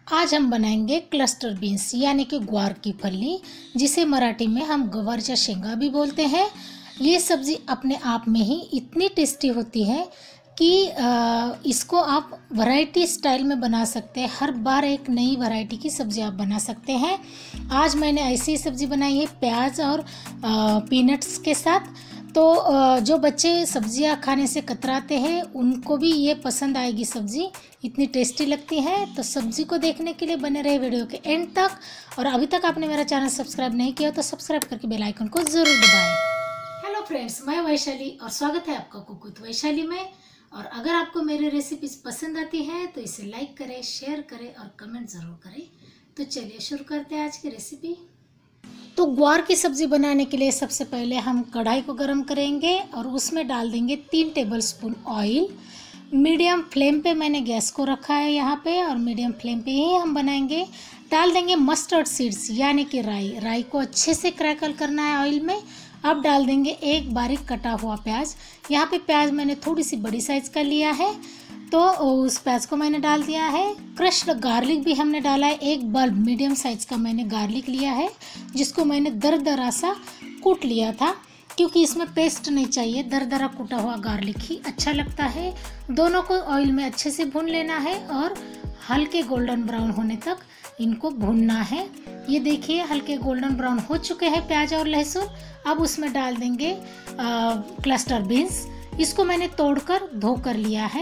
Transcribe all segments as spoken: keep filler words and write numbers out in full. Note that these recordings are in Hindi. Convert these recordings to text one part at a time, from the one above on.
आज हम बनाएंगे क्लस्टर बीन्स यानी कि ग्वार की फली, जिसे मराठी में हम गवारच्या शेंगा भी बोलते हैं। ये सब्ज़ी अपने आप में ही इतनी टेस्टी होती है कि इसको आप वैरायटी स्टाइल में बना सकते हैं। हर बार एक नई वैरायटी की सब्ज़ी आप बना सकते हैं। आज मैंने ऐसी सब्ज़ी बनाई है प्याज और पीनट्स के साथ। तो जो बच्चे सब्जियां खाने से कतराते हैं उनको भी ये पसंद आएगी सब्ज़ी, इतनी टेस्टी लगती है। तो सब्ज़ी को देखने के लिए बने रहे वीडियो के एंड तक। और अभी तक आपने मेरा चैनल सब्सक्राइब नहीं किया तो सब्सक्राइब करके बेल आइकन को ज़रूर दबाएं। हेलो फ्रेंड्स, मैं वैशाली और स्वागत है आपका कुक विद वैशाली में। और अगर आपको मेरी रेसिपीज पसंद आती है तो इसे लाइक करें, शेयर करें और कमेंट ज़रूर करें। तो चलिए शुरू करते हैं आज की रेसिपी। तो ग्वार की सब्ज़ी बनाने के लिए सबसे पहले हम कढ़ाई को गरम करेंगे और उसमें डाल देंगे तीन टेबलस्पून ऑयल। मीडियम फ्लेम पे मैंने गैस को रखा है यहाँ पे, और मीडियम फ्लेम पे ही हम बनाएंगे। डाल देंगे मस्टर्ड सीड्स यानी कि राई। राई को अच्छे से क्रैकल करना है ऑयल में। अब डाल देंगे एक बारीक कटा हुआ प्याज। यहाँ पे प्याज मैंने थोड़ी सी बड़ी साइज़ का लिया है, तो उस प्याज को मैंने डाल दिया है। क्रश्ड गार्लिक भी हमने डाला है। एक बल्ब मीडियम साइज़ का मैंने गार्लिक लिया है, जिसको मैंने दरदरा सा कूट लिया था, क्योंकि इसमें पेस्ट नहीं चाहिए। दरदरा कूटा हुआ गार्लिक ही अच्छा लगता है। दोनों को ऑयल में अच्छे से भून लेना है और हल्के गोल्डन ब्राउन होने तक इनको भूनना है। ये देखिए हल्के गोल्डन ब्राउन हो चुके हैं प्याज और लहसुन। अब उसमें डाल देंगे क्लस्टर बीन्स। इसको मैंने तोड़कर धो कर लिया है।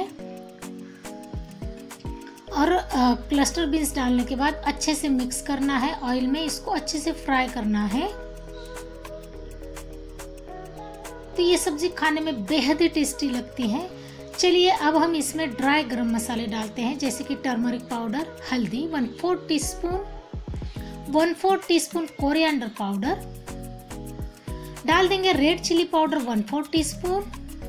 और क्लस्टर बीन्स डालने के बाद अच्छे से मिक्स करना है ऑयल में। इसको अच्छे से फ्राई करना है। तो ये सब्जी खाने में बेहद ही टेस्टी लगती है। चलिए अब हम इसमें ड्राई गरम मसाले डालते हैं, जैसे कि टर्मरिक पाउडर, हल्दी one fourth teaspoon, one fourth teaspoon coriander powder, डाल देंगे red chilli powder one fourth teaspoon,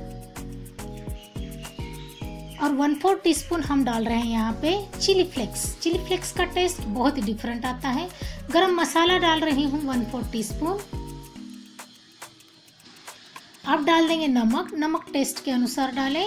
और वन फोर्थ टी स्पून हम डाल रहे हैं यहाँ पे चिली फ्लेक्स। चिली फ्लेक्स का टेस्ट बहुत ही डिफरेंट आता है। गरम मसाला डाल रही हूँ वन फोर्थ टी स्पून। अब डाल देंगे नमक। नमक टेस्ट के अनुसार डालें।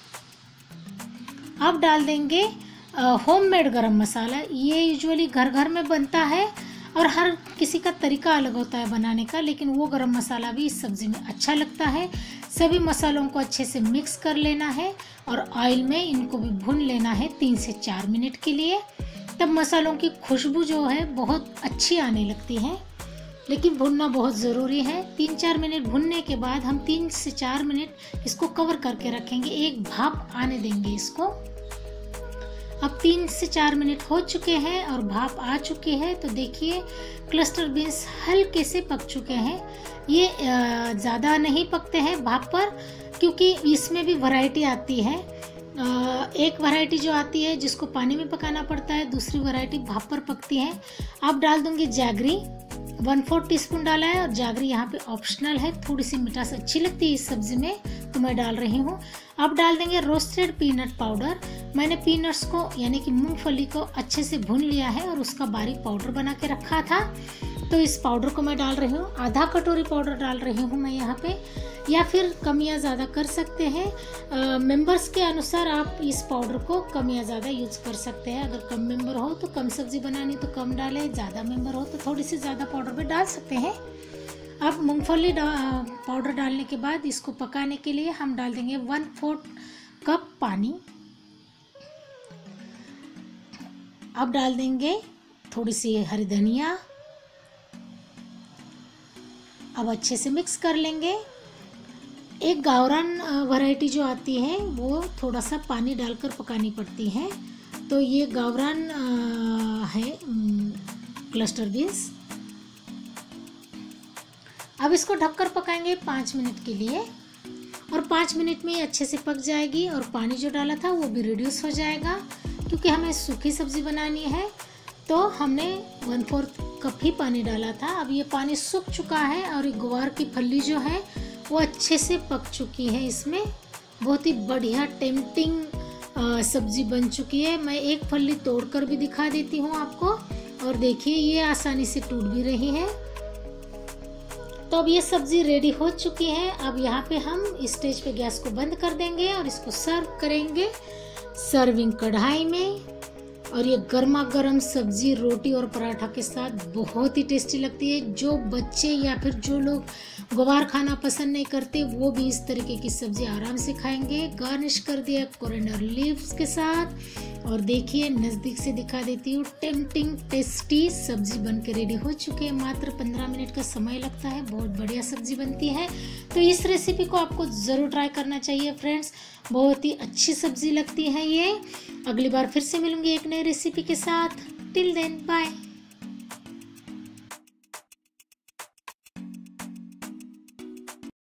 अब डाल देंगे होममेड गरम मसाला। ये यूजुअली घर घर में बनता है और हर किसी का तरीका अलग होता है बनाने का, लेकिन वो गरम मसाला भी इस सब्ज़ी में अच्छा लगता है। सभी मसालों को अच्छे से मिक्स कर लेना है और ऑयल में इनको भी भून लेना है तीन से चार मिनट के लिए। तब मसालों की खुशबू जो है बहुत अच्छी आने लगती है, लेकिन भूनना बहुत ज़रूरी है। तीन चार मिनट भूनने के बाद हम तीन से चार मिनट इसको कवर करके रखेंगे, एक भाप आने देंगे इसको। अब तीन से चार मिनट हो चुके हैं और भाप आ चुकी है। तो देखिए क्लस्टर बीन्स हल्के से पक चुके हैं। ये ज़्यादा नहीं पकते हैं भाप पर, क्योंकि इसमें भी वैरायटी आती है। एक वैरायटी जो आती है जिसको पानी में पकाना पड़ता है, दूसरी वैरायटी भाप पर पकती है। अब डाल दूंगी jaggery. One fourth teaspoon डाला है, और जागरी यहाँ पे ऑप्शनल है। थोड़ी सी मिठास अच्छी लगती है इस सब्जी में, तो मैं डाल रही हूँ। अब डाल देंगे रोस्टेड पीनट पाउडर। मैंने पीनट्स को यानी कि मूंगफली को अच्छे से भून लिया है और उसका बारीक पाउडर बना के रखा था, तो इस पाउडर को मैं डाल रही हूँ। आधा कटोरी पाउडर डाल रही हूँ मैं यहाँ पे, या फिर कम या ज़्यादा कर सकते हैं। मेंबर्स के अनुसार आप इस पाउडर को कम या ज़्यादा यूज कर सकते हैं। अगर कम मेंबर हो तो कम सब्जी बनानी तो कम डालें, ज़्यादा मेंबर हो तो थोड़ी सी ज़्यादा पाउडर भी डाल सकते हैं। अब मूंगफली डा, पाउडर डालने के बाद इसको पकाने के लिए हम डाल देंगे वन फोर्थ कप पानी। अब डाल देंगे थोड़ी सी हरी धनिया। अब अच्छे से मिक्स कर लेंगे। एक गावरान वैरायटी जो आती है वो थोड़ा सा पानी डालकर पकानी पड़ती है, तो ये गावरान है क्लस्टर बीन्स। अब इसको ढककर पकाएंगे पाँच मिनट के लिए, और पाँच मिनट में ही अच्छे से पक जाएगी और पानी जो डाला था वो भी रिड्यूस हो जाएगा। क्योंकि हमें सूखी सब्ज़ी बनानी है तो हमने वन फोर्थ कप ही पानी डाला था। अब ये पानी सूख चुका है और ग्वार की फली जो है वो अच्छे से पक चुकी है। इसमें बहुत ही बढ़िया टेम्पटिंग सब्ज़ी बन चुकी है। मैं एक फली तोड़कर भी दिखा देती हूँ आपको, और देखिए ये आसानी से टूट भी रही है। तो अब ये सब्ज़ी रेडी हो चुकी है। अब यहाँ पे हम इस स्टेज पे गैस को बंद कर देंगे और इसको सर्व करेंगे सर्विंग कढ़ाई में। और ये गर्मा गर्म सब्जी रोटी और पराठा के साथ बहुत ही टेस्टी लगती है। जो बच्चे या फिर जो लोग ग्वार खाना पसंद नहीं करते वो भी इस तरीके की सब्जी आराम से खाएंगे। गार्निश कर दिया कोरिएंडर लीव्स के साथ और देखिए नज़दीक से दिखा देती हूँ। टेम्पटिंग टेस्टी सब्जी बन के रेडी हो चुकी है। मात्र पंद्रह मिनट का समय लगता है, बहुत बढ़िया सब्जी बनती है। तो इस रेसिपी को आपको ज़रूर ट्राई करना चाहिए फ्रेंड्स, बहुत ही अच्छी सब्जी लगती है ये। अगली बार फिर से मिलूंगी एक नई रेसिपी के साथ। Till then bye.